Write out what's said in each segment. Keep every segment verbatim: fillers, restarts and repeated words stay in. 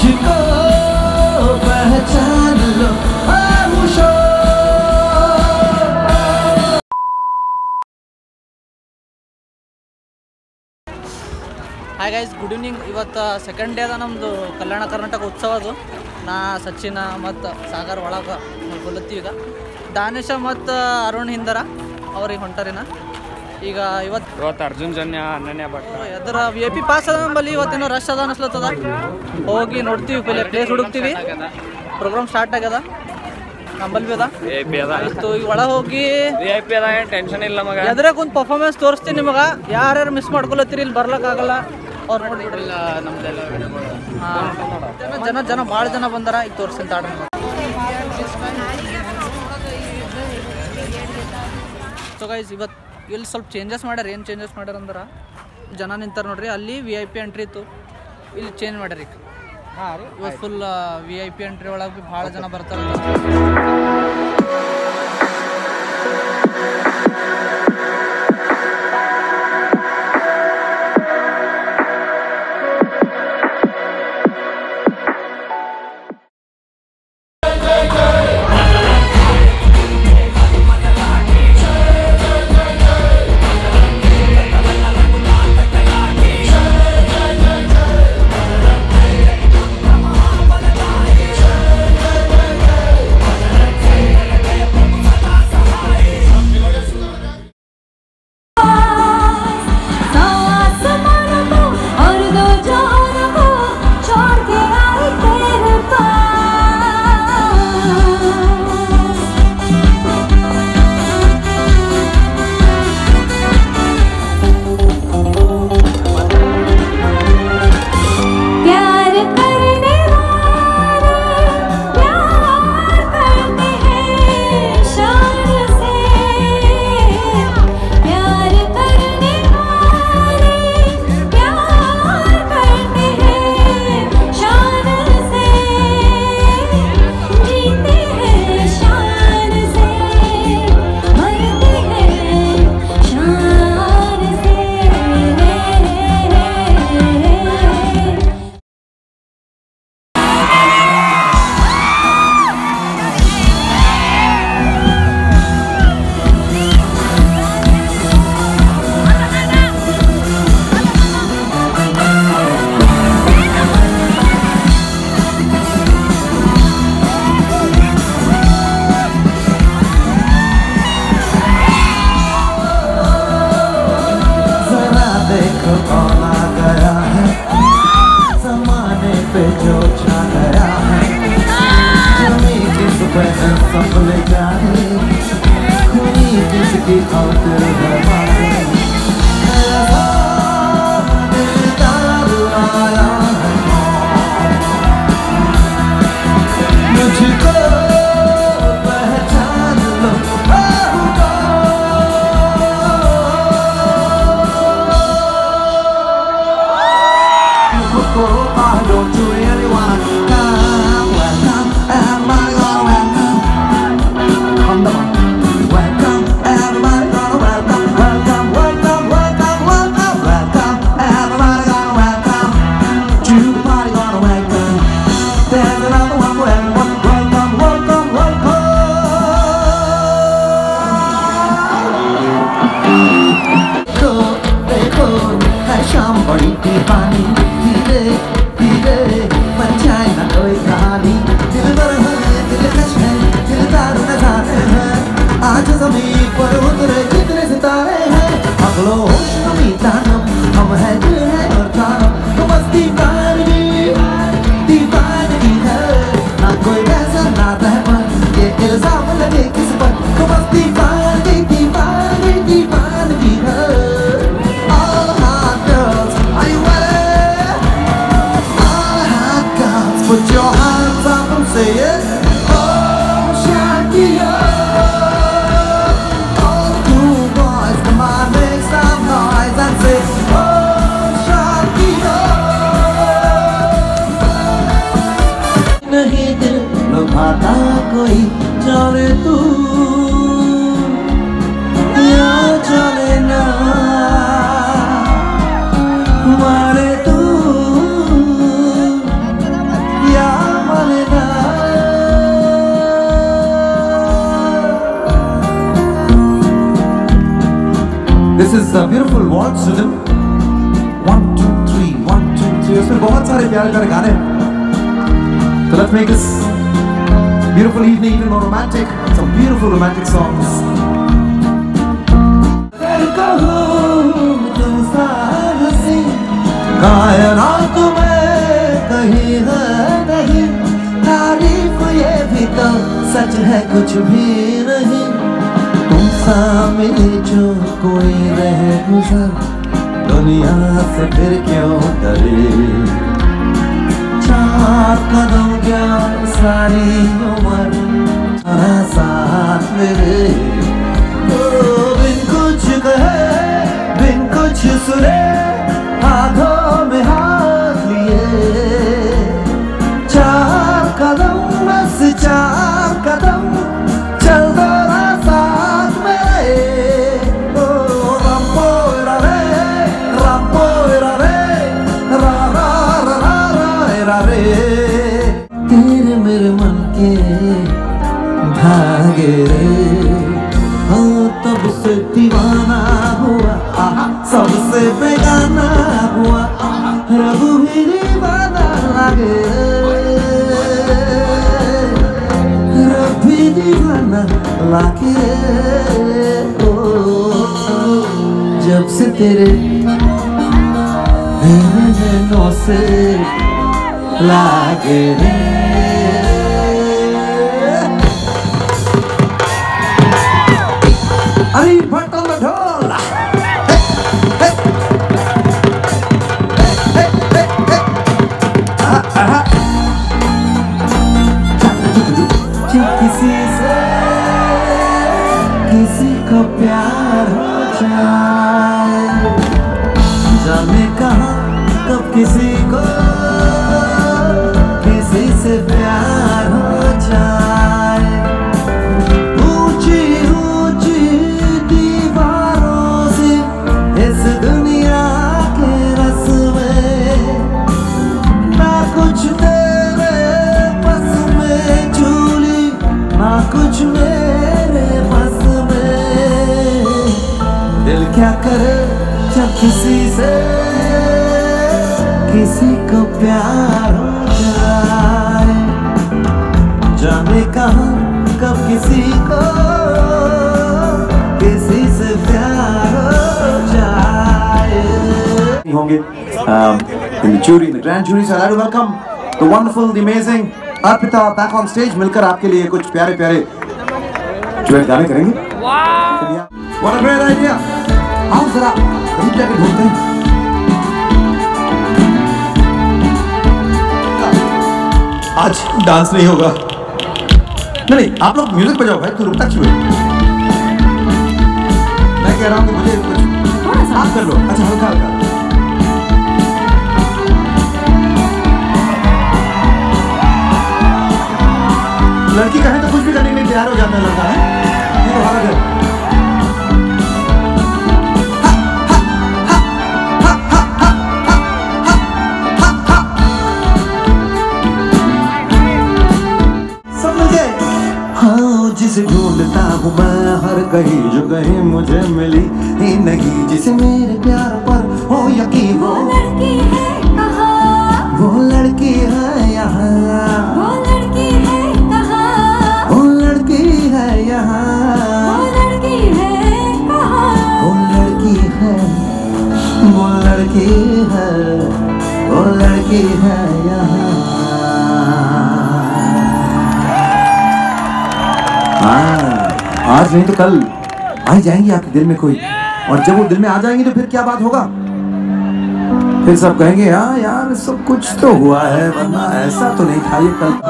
मुझको पहचान लो खामोशो। Hi guys, good evening. ಇವತ್ತು ಸೆಕೆಂಡ್ ಡೇ ಅದ ನಮ್ಮದು ಕಲ್ಯಾಣ ಕರ್ನಾಟಕ ಉತ್ಸವದು. ನಾ ಸಚಿನ ಮತ್ತು ಸಾಗರ್ ಒಳಗೆ ಗೊಲ್ಲತ್ತೀವಿ. ಈಗ ದಾನೇಶ ಮತ್ತು ಅರುಣ್ ಹಿಂದರ ಅವ್ರಿಗೆ ಹೊಂಟಾರಿನ. ಈಗ ಇವತ್ತು ಇವತ್ತು ಅರ್ಜುನ್ ಜನ್ಯ ಅನನ್ಯ ಭಟ್ ಎದರ ವಿ ಐ ಪಿ ಪಾಸ್ ಅದ ನಂಬಲ್ಲಿ. ಇವತ್ತೇನೋ ರಶ್ ಅದ ಅನಿಸ್ಲತ್ತದ. ಹೋಗಿ ನೋಡ್ತೀವಿ, ಪहिले ಪ್ಲೇಸ್ ಹುಡುಕ್ತೀವಿ. ಪ್ರೋಗ್ರಾಮ್ ಸ್ಟಾರ್ಟ್ ಆಗ್ಯದ ನಂಬಲ್ ಬಿ ಅದ ವಿ ಐ ಪಿ ಅದ. ಆಯಿತು, ಈಗ ಒಳಗೆ ಹೋಗಿ ವಿ ಐ ಪಿ ಅದ, ಏನು ಟೆನ್ಷನ್ ಇಲ್ಲ ಮಗ. ಎದ್ರಾಗ ಒಂದು ಪರ್ಫಾರ್ಮೆನ್ಸ್ ತೋರಿಸ್ತೀನಿ ನಿಮಗೆ. ಯಾರ್ಯಾರು ಮಿಸ್ ಮಾಡ್ಕೊಳತ್ತೀರಿ, ಇಲ್ಲಿ ಬರ್ಲಿಕ್ಕಾಗಲ್ಲ ಅವ್ರು ನೋಡಿಬಿಡ್ರಿಲ್ಲ. ನಮ್ದೆಲ್ಲ ಹಾಂ, ಜನ ಜನ ಭಾಳ ಜನ ಬಂದಾರ. ಈಗ ತೋರಿಸ್ತೀನಿ ತಾಡ್ರಿ. ಸೊ ಗೈಸ್, ಇವತ್ತು ಇಲ್ಲಿ ಸ್ವಲ್ಪ ಚೇಂಜಸ್ ಮಾಡ್ಯಾರ. ಏನು ಚೇಂಜಸ್ ಮಾಡ್ಯಾರ ಅಂದ್ರೆ, ಜನ ನಿಂತಾರೆ ನೋಡ್ರಿ, ಅಲ್ಲಿ ವಿ ಐ ಪಿ ಎಂಟ್ರಿ ಇತ್ತು, ಇಲ್ಲಿ ಚೇಂಜ್ ಮಾಡ್ಯಾರ. ಈಗ ಇವತ್ತು full V I P entry ಒಳಗೆ ಭೀ ಭಾಳ ಜನ ಬರ್ತಾರೆ. waltz rhythm. One, two, three, one, two, three. उसमें बहुत सारे प्यारे प्यारे गाने हैं. So let's make this beautiful evening even more romantic. Some beautiful romantic songs. कायनात में कहीं है नहीं तारीफ ये भी तो सच है कुछ भी नहीं तुम सा मिले जो कोई रहे गुजर दुनिया से फिर क्यों डरे चार कदम क्या सारी उम्र सारा साथ मेरे बिन कुछ कहे बिन कुछ सुने हाथों में हाथ लिए चार कदम बस चार कदम चल दो ना साथ में ओ रब्बो रे रब्बो रे रा रा रा रा रा रे तेरे मेरे मन के धागे रे हाँ तब से दीवाना हुआ सबसे बेगाना हुआ रब भी दीवाना लगे रब भी दीवाना लगे जब से तेरे नैनों से लागे रे अरे भट्ट on the ढोल किसी से किसी को प्यार हो जाए जाने कहाँ कब किसी को किसी से प्यार हो जाए ऊंची ऊंची दीवारों से इस दुनिया के रस में ना कुछ तेरे बस में झूली ना कुछ मेरे बस में दिल क्या करे जब किसी से किसी को प्यार हो जाए जाने कहाँ कब किसी को किसी से प्यार हो जाए होंगे in the jury in the grand jury so I'd like to welcome the wonderful the amazing Arpita back on stage मिलकर आपके लिए कुछ प्यारे प्यारे डुएट गाने करेंगे what a great idea आओ जरा कहीं जाके ढूंढते हैं आज डांस नहीं होगा नहीं नहीं आप लोग म्यूजिक बजाओ भाई तू रुकता क्यों है मैं कह रहा हूँ कि मुझे कुछ आप कर लो अच्छा हल्का हल्का लड़की कहे तो कुछ भी करने के लिए तैयार हो जाता है लड़का है ये तो हालत है जिसे ढूंढता हूँ मैं हर कहीं जो कहीं मुझे मिली ही नहीं जिसे मेरे प्यार पर हो यकीन वो लड़की है कहाँ वो लड़की है यहाँ वो लड़की है कहाँ वो लड़की है यहाँ वो लड़की है कहाँ वो लड़की है वो लड़की है वो लड़की है यहाँ आज नहीं तो कल आ ही जाएंगी आपके दिल में कोई और जब वो दिल में आ जाएंगी तो फिर क्या बात होगा फिर सब कहेंगे हाँ यार सब कुछ तो हुआ है वरना ऐसा तो नहीं था ये कल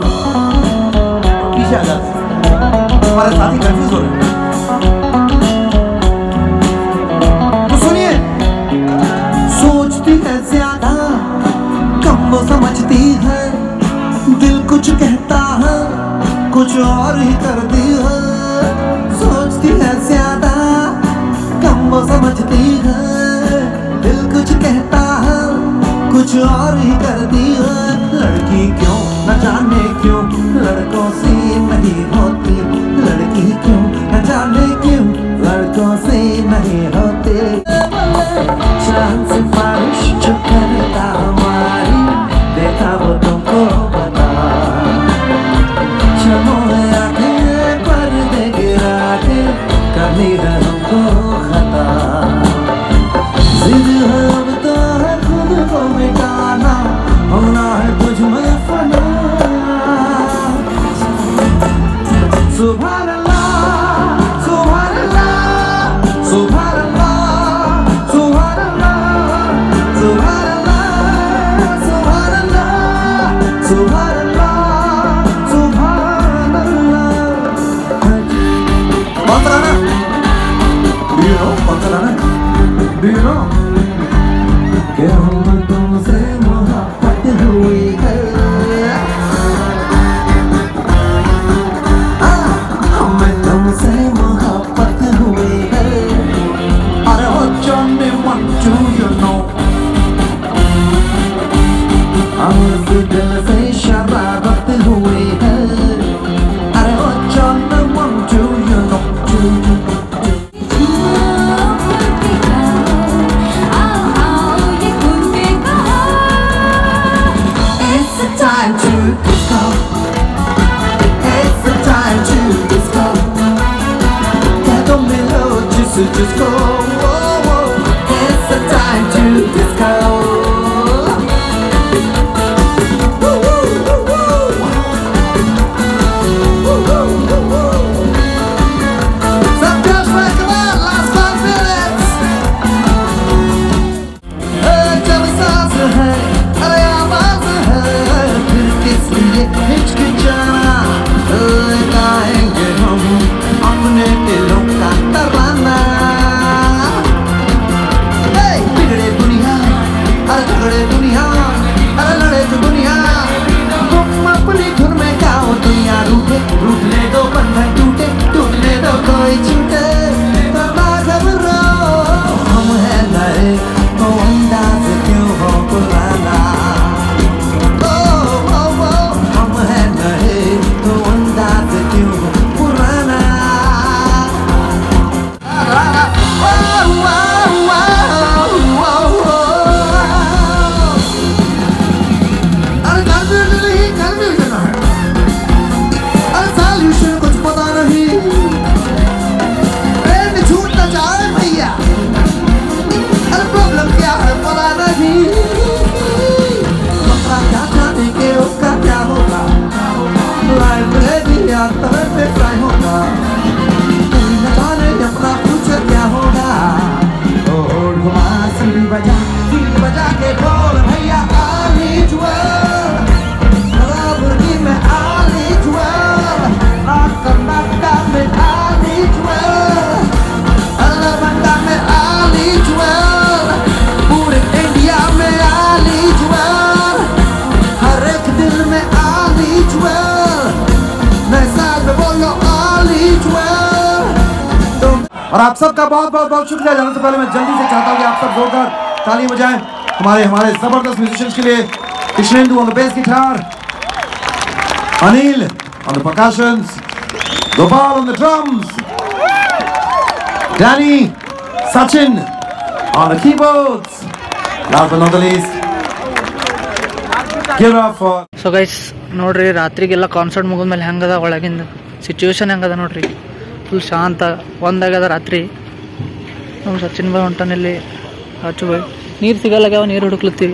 पीछे आ जाते हमारे साथी कंफ्यूज हो रहे हैं तो सुनिए सोचती है ज्यादा कम वो समझती है दिल कुछ कहता है कुछ और ही करती है सोचती है ज्यादा कम वो समझती है दिल कुछ कहता है कुछ और ही करती है लड़की क्यों न जाने क्यों लड़कों से नहीं होती लड़की क्यों न जाने क्यों लड़कों से नहीं होते Subhanallah, Subhanallah. कौन सा गाना? Do you know? कौन सा गाना? Do you know? कि हम तुमसे मोहब्बत हुई है, हमें तुमसे मोहब्बत हुई है। अरे वो Johnny want to you know, हमसे दिल से शरारत हुई है। अरे वो Johnny want to you know, to you know, to time to disco. It's the time to disco. Get on me low, just just go. Oh, oh. It's the time to disco. Woo, woo, woo, woo. Woo, woo, woo, woo. Some girls break them out, last five minutes. Hey, jab saas hai, अरे आवाज है, फिर किस लिए हिचकिचाना, गाएंगे हम अपने दिलों का तराना। बिगड़े दुनिया, अरे झगड़े दुनिया, अरे लड़े जो दुनिया, तुम अपनी धुन में गाओ, दुनिया रूठे, रूठने दो बंधन टूटे, टूटने दो कोई छूटे, तो ना घबराओ, हम हैं नए तो अंदाज क्यों हो पुराना। और आप सबका बहुत बहुत बहुत शुक्रिया। जाने से पहले मैं जल्दी से चाहता हूँ कि आप सब जोरदार ताली बजाएं हमारे हमारे जबरदस्त म्यूजिशियंस के लिए। Krishnendu on the bass guitar, Anil on the percussions, Gopal on the drums, Danny, Sachin on the keyboards, last but not the least give up for. So guys ನೋಡ್ರಿ, ರಾತ್ರಿಗೆಲ್ಲ ಕಾನ್ಸರ್ಟ್ ಮುಗಿದ್ಮೇಲೆ ಹೆಂಗದ ಒಳಗಿಂದ ಸಿಚುವೇಶನ್ ಹೆಂಗದ ನೋಡ್ರಿ, ಫುಲ್ ಶಾಂತ ಒಂದಾಗದ ರಾತ್ರಿ. ನಮ್ಮ ಸಚಿನ್ ಭಾಯ್ ಹೊಂಟಾನಲ್ಲಿ ಹಚ್ಚು ಭಾಯ್ ನೀರು ಸಿಗಲ್ಲಾಗ್ಯಾವ, ನೀರು ಹುಡುಕ್ಲತ್ತೀವಿ.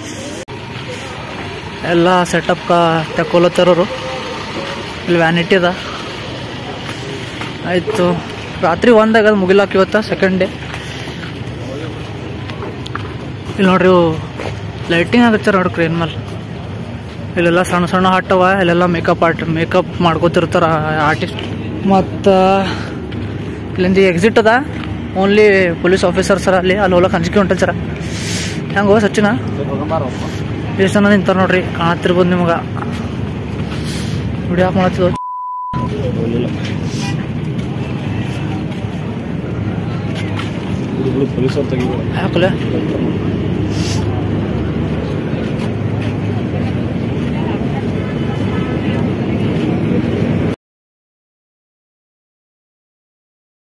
ಎಲ್ಲ ಸೆಟಪ್ಕ ತಕ್ಕೊಲತ್ತಾರವರು. ಇಲ್ಲಿ ವ್ಯಾನಿಟಿ ಅದ. ಆಯಿತು, ರಾತ್ರಿ ಒಂದಾಗದ ಮುಗಿಲಾಕ ಇವತ್ತ ಸೆಕೆಂಡ್ ಡೇ. ಇಲ್ಲಿ ನೋಡ್ರಿ ಲೈಟಿಂಗ್ ಆಗತ್ತಾರ ನೋಡ್ರಿ ಕ್ರೇನ್ ಮೇಲೆ. ಇಲ್ಲೆಲ್ಲ ಸಣ್ಣ ಸಣ್ಣ ಹಟ್ಟವ, ಇಲ್ಲೆಲ್ಲ ಮೇಕಪ್ ಆರ್ಟ್ ಮೇಕಪ್ ಮಾಡ್ಕೋತಿರ್ತಾರ ಆರ್ಟಿಸ್ಟ್. ಮತ್ತು ಇಲ್ಲಿಂದ ಎಕ್ಸಿಟ್ ಅದ, ಓನ್ಲಿ ಪೊಲೀಸ್ ಆಫೀಸರ್ಸರ ಅಲ್ಲಿ ಅಲ್ಲಿ ಹೋಗಕ್ಕೆ ಅಂಜಿಕೆ ಹೊಂಟದ ಸರ. ಹೆಂಗೆ ಹೋಗ ಸಚಿನ ಎಷ್ಟು ಜನ ನಿಂತಾರೆ ನೋಡ್ರಿ, ಕಾಣತ್ತಿರ್ಬೋದು ನಿಮ್ಗೆ. ವಿಡಿಯೋ ಮಾಡತ್ತಿದ್ವು ಹಾಕಲೆ